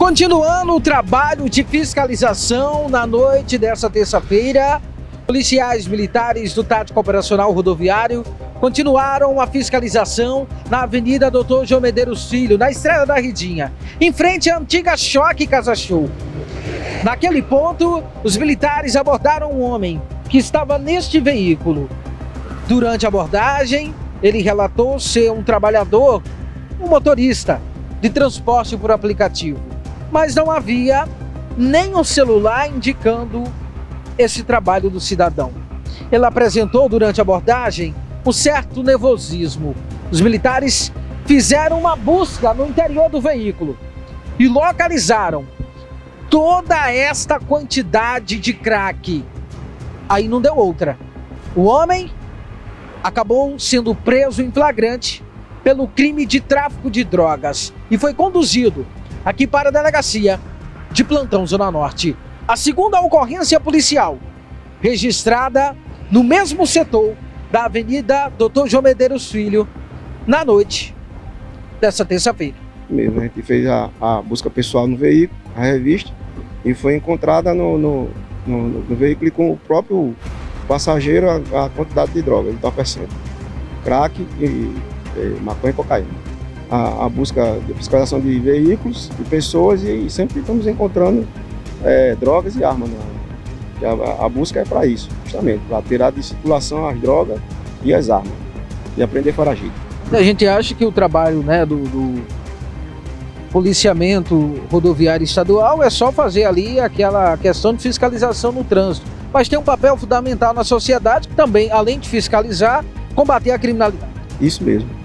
Continuando o trabalho de fiscalização na noite dessa terça-feira, policiais militares do Tático Operacional Rodoviário continuaram a fiscalização na Avenida Dr. João Medeiros Filho, na Estrada da Ridinha, em frente à antiga Choque Casa Show. Naquele ponto, os militares abordaram um homem que estava neste veículo. Durante a abordagem, ele relatou ser um trabalhador, um motorista de transporte por aplicativo, mas não havia nem um celular indicando esse trabalho do cidadão. Ele apresentou durante a abordagem um certo nervosismo. Os militares fizeram uma busca no interior do veículo e localizaram toda esta quantidade de crack. Aí não deu outra. O homem acabou sendo preso em flagrante pelo crime de tráfico de drogas e foi conduzido aqui para a delegacia de Plantão Zona Norte. A segunda ocorrência policial registrada no mesmo setor da Avenida Dr. João Medeiros Filho na noite dessa terça-feira. Mesmo, a gente fez a busca pessoal no veículo, a revista, e foi encontrada no veículo e com o próprio passageiro a quantidade de droga, entorpecente, crack e maconha e cocaína. A busca de fiscalização de veículos e pessoas e sempre estamos encontrando drogas e armas. A busca é para isso, justamente, para tirar de circulação as drogas e as armas e aprender foragido. A gente acha que o trabalho, do policiamento rodoviário estadual é só fazer ali aquela questão de fiscalização no trânsito, mas tem um papel fundamental na sociedade que também, além de fiscalizar, combater a criminalidade. Isso mesmo.